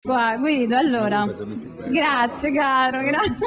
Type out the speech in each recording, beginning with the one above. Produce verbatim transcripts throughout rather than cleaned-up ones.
qua, Guido, allora. Grazie, caro, grazie.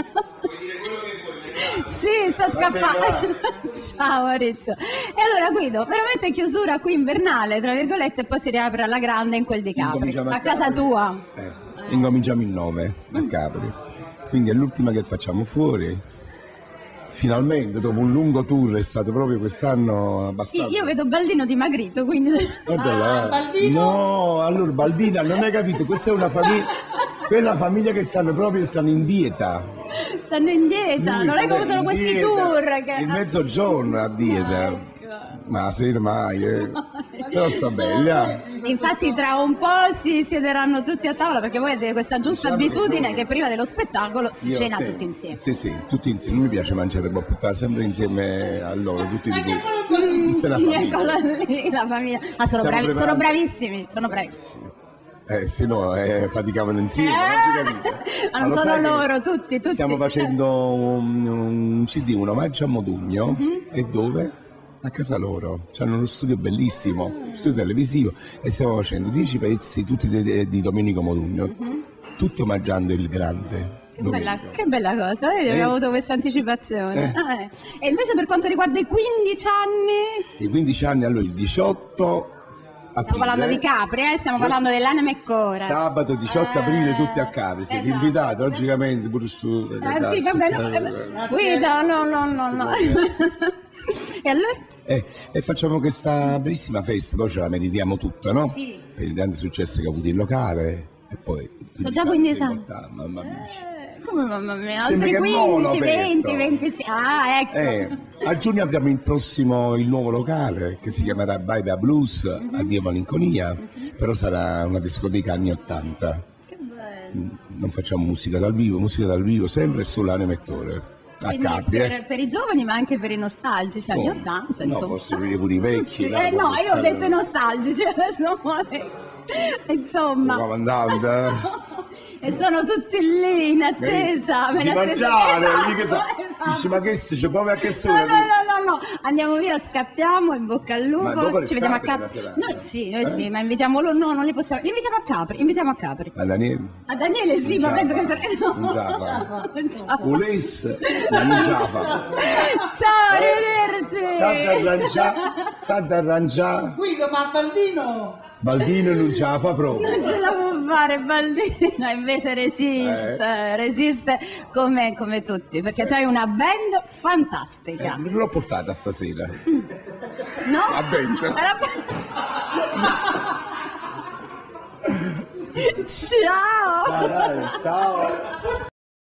Sì, sta scappando. Ciao Maurizio. E allora Guido, veramente chiusura qui invernale, tra virgolette, e poi si riapre alla grande in quel di Capri, a, a casa tua. Eh, incominciamo il nove a Capri, quindi è l'ultima che facciamo fuori. Finalmente, dopo un lungo tour, è stato proprio quest'anno abbastanza... Sì, io vedo Baldino dimagrito, quindi... Ah, Baldino? No, allora Baldina, non hai capito, questa è una famiglia... Quella famiglia che stanno proprio, stanno in dieta. Stanno in dieta, Lui, non è come sono questi dieta, tour che... Il mezzogiorno a dieta. Ecco. Ma sera mai, eh. Però sta bella. Infatti tra un po' si siederanno tutti a tavola, perché voi avete questa giusta Diciamo abitudine che, che prima dello spettacolo si io, cena sì, tutti insieme. Sì, sì, tutti insieme. Non mi piace mangiare boppetta, sempre insieme a loro, tutti di più. Mm, Questa è la sì, famiglia. eccola lì, la famiglia. Ah, sono, bravi, sono bravissimi, sono bravissimi. Eh, se no, eh, faticavano insieme. Eh, non ma non Ma sono sai loro, tutti, tutti. Stiamo facendo un, un C D, un omaggio a Modugno. Mm-hmm. E dove? A casa loro. C'hanno uno studio bellissimo, mm. studio televisivo, e stiamo facendo dieci pezzi, tutti di, di Domenico Modugno, mm-hmm. tutti omaggiando il grande. Che bella, che bella cosa, vedi, eh? Abbiamo avuto questa anticipazione. Eh. Ah, eh. E invece per quanto riguarda i quindici anni? I quindici anni, allora il diciotto aprile. Stiamo parlando di Capri, eh? Stiamo parlando dell'Anima e Cora. Sabato diciotto aprile eh, tutti a Capri, siete esatto. invitati, logicamente pure su... Eh sì, va bene, guida, no, no, no, no. E allora? Eh, e facciamo questa bellissima festa, poi ce la meritiamo tutta, no? Sì. Per il grande successo che ha avuto il locale e poi... Sono già quindici esami. Mamma mia. Eh, come mamma mia? Altri quindici, venti, venticinque. Ah, ecco. Eh, a giugno apriamo il prossimo, il nuovo locale che si chiamerà Baida Blues, mm-hmm. Addio Malinconia, mm-hmm. però sarà una discoteca anni ottanta. Che bello. Non facciamo musica dal vivo, musica dal vivo sempre sull'Anima e Cora. A Capri, per, eh. per i giovani ma anche per i nostalgici anni ottanta, no, insomma. posso dire pure i vecchi. Eh no, io ho detto i nostalgici, adesso insomma. Comandante. E sono tutti lì in attesa di mangiare, esatto, lì che sa... esatto. Dici, ma che se c'è proprio a che sono? No, no, no, no, no, andiamo via, scappiamo, in bocca al lupo, ci vediamo a Capri. Noi sì, noi eh? sì, ma invitiamo loro, no, non li possiamo. Li invitiamo a Capri, invitiamo a Capri. A Daniele? A Daniele sì, ma penso che sarebbe. No. Non già. Ulisse, non già fa. Ciao, arrivederci. Sa d'arrangiare, sa d'arrangiare. Guido, ma Baldino? Baldino non ce la fa proprio. Non ce la può fare Baldino, invece resiste, eh. resiste come, come tutti, perché tu hai una band fantastica. Eh, l'ho portata stasera. No? La band. Era... Ciao! Dai, dai, ciao!